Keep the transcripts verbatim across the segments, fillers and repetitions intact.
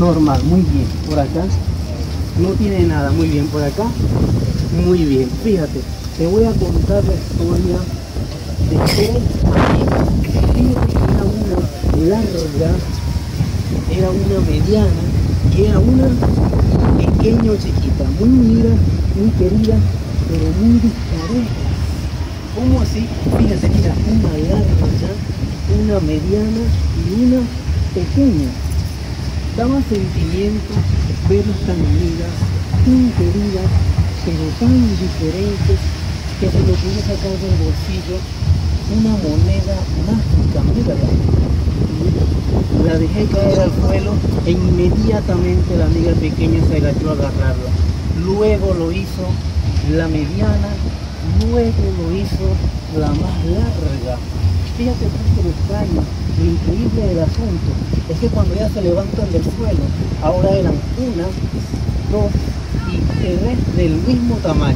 normal, muy bien. Por acá no tiene nada, muy bien. Por acá, muy bien. Fíjate, te voy a contar la historia de tres amigas. Fíjate que era una larga, era una mediana y era una pequeña o chiquita, muy unida, muy querida, pero muy dispareja. ¿Cómo así? Fíjate, mira, una larga ya, una mediana y una pequeña. Daba sentimiento verlas tan unidas, tan queridas, pero tan diferentes, que se lo pude sacar del bolsillo una moneda mágica, mírala. La dejé caer al suelo e inmediatamente la amiga pequeña se agachó a agarrarla. Luego lo hizo la mediana, luego lo hizo la más larga. Fíjate que lo extraño, lo increíble del asunto es que cuando ya se levantan del suelo, ahora eran una, dos y tres del mismo tamaño.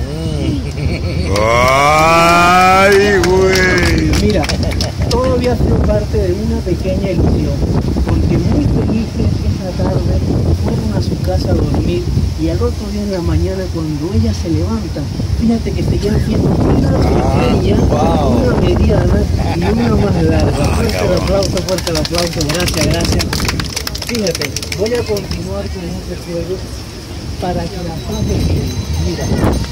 ¡Ay, güey! Mira, todo había sido parte de una pequeña ilusión, porque muy felices esa tarde fueron a su casa a dormir y al otro día en la mañana cuando ella se levanta, fíjate que seguían siendo una pequeña, wow. una mediana y una más larga. Fuerte el aplauso, fuerte el aplauso, gracias, gracias. Fíjate, voy a continuar con este juego para que la pases bien. Mira.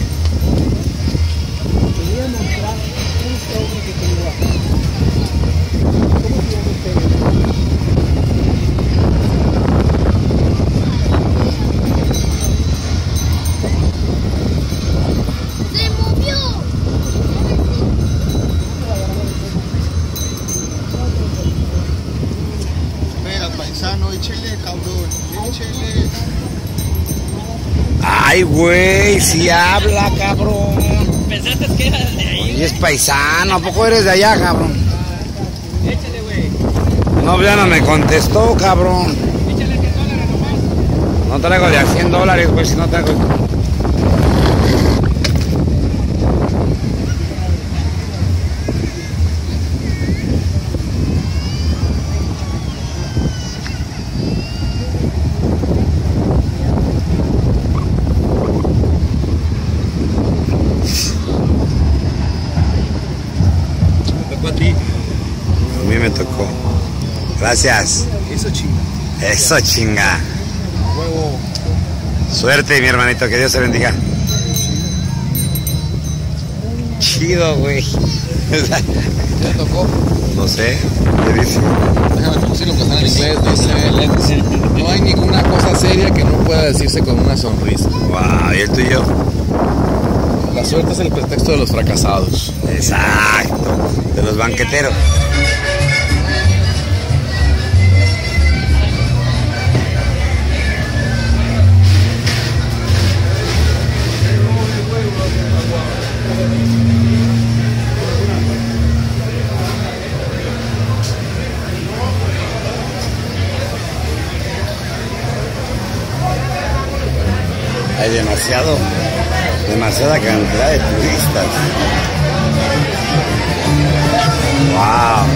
Voy a mostrar un sobre que tengo aquí. ¿Cómo se llama este? ¡Se movió! Espera, paisano, échele, cabrón, échele. Ay, güey, si habla, cabrón. ¿Pensaste que era de ahí? Y es paisano, ¿a poco eres de allá, cabrón? Échale, güey. No, ya no me contestó, cabrón. Échale cien dólares nomás. No traigo de a cien dólares, güey, si no traigo. A mí me tocó. Gracias. Eso chinga. Eso chinga. Huevo. Suerte, mi hermanito, que Dios te bendiga. Chido, güey. ¿Te tocó? No sé, ¿qué dice? Déjame traducirlo porque está en inglés. Dice: no hay ninguna cosa seria que no pueda decirse con una sonrisa. Wow, ¿y el tuyo? La suerte es el pretexto de los fracasados. Exacto, de los banqueteros. Hay demasiado, demasiada cantidad de turistas. Wow.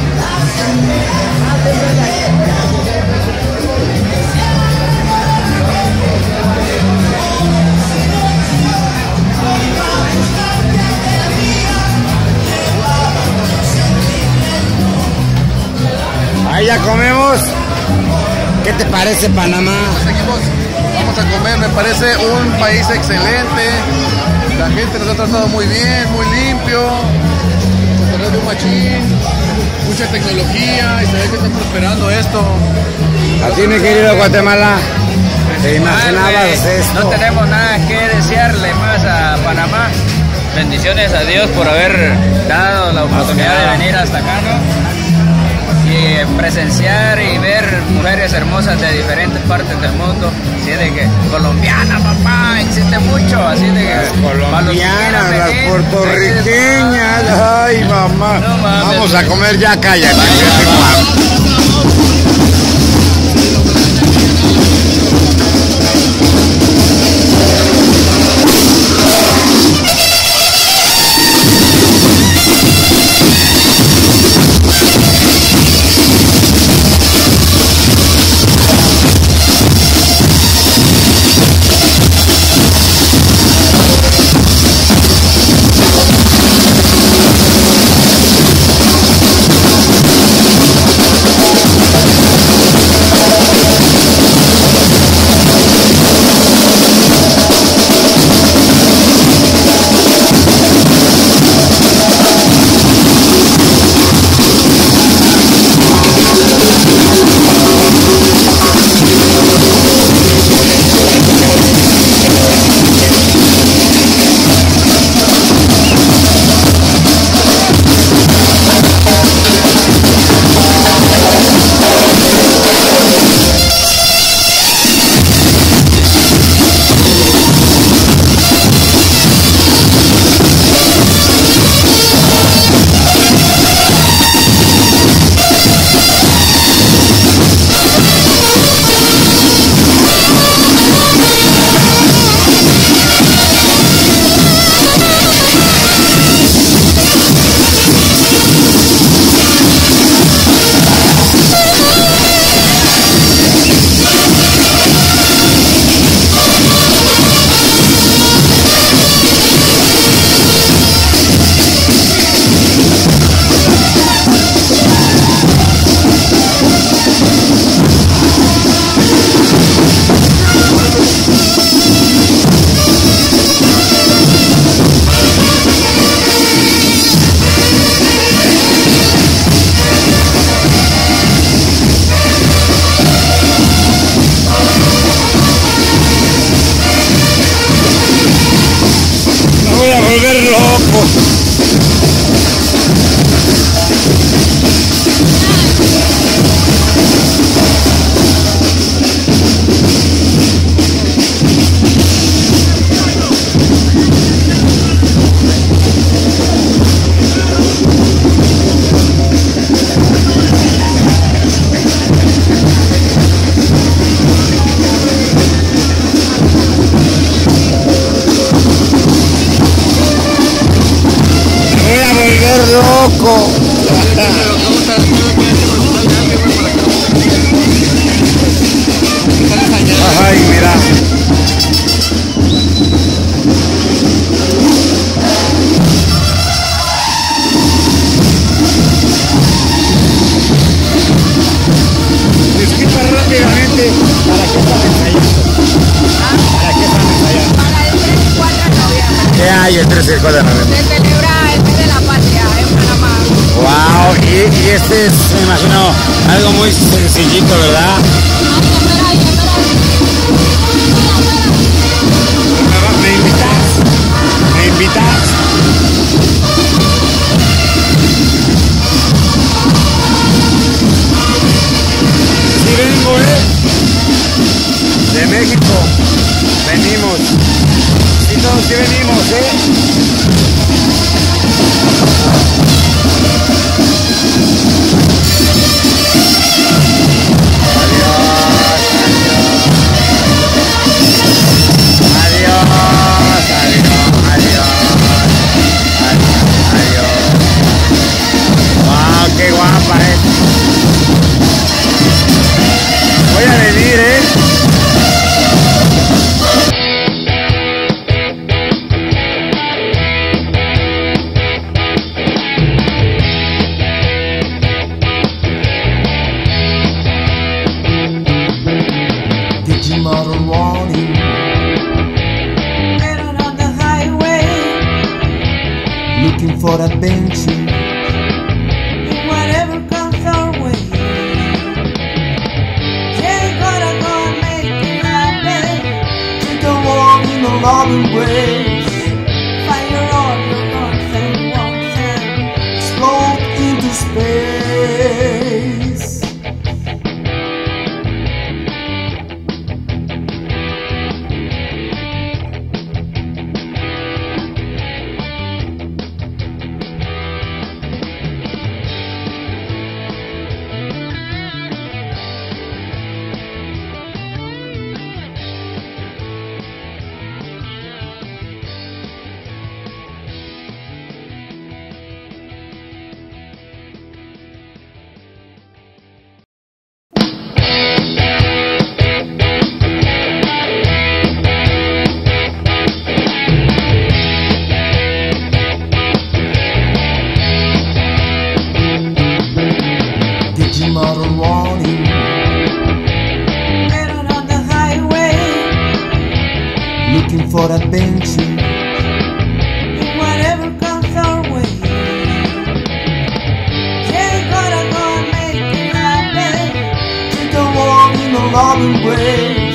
Ahí ya comemos. ¿Qué te parece Panamá? Seguimos, vamos a comer, me parece un país excelente. La gente nos ha tratado muy bien, muy limpio. Cotorreo de un machín, mucha tecnología y se ve que está prosperando esto. A ti, mi querido Guatemala, ¿te imaginabas Vale, esto? no tenemos nada que desearle más a Panamá. Bendiciones a Dios por haber dado la oportunidad de venir hasta acá, ¿no? Y presenciar y ver mujeres hermosas de diferentes partes del mundo. Así de que colombiana, papá, existe mucho. Así de que Las colombianas, las venir, puertorriqueñas, ay mamá. No mames. Vamos a comer ya, cállate. qué están ensayando? ¿Para qué están ensayando? Para el tres y cuatro de noviembre. ¿Qué hay el tres y cuatro de noviembre? Se celebra el mes de la patria en Panamá. Wow, y, y este es, me imagino, algo muy sencillito, ¿verdad? ¿Me invitas? ¿Me invitas? Sí vengo, ¿eh? De México. Venimos. Sí, todos sí venimos, ¿eh? Qué guapa, eh. Voy a venir, eh. Digimodel warning. Get on the highway, looking for adventure. Whatever comes our way, just gotta go and make it happen. Take a walk in the loving ways. Fire all your guns and wants and explode into space. Digimodel warning. Get on the highway, looking for adventure. Whatever comes our way, just gotta go and make it happen. Take a walk in the loving way.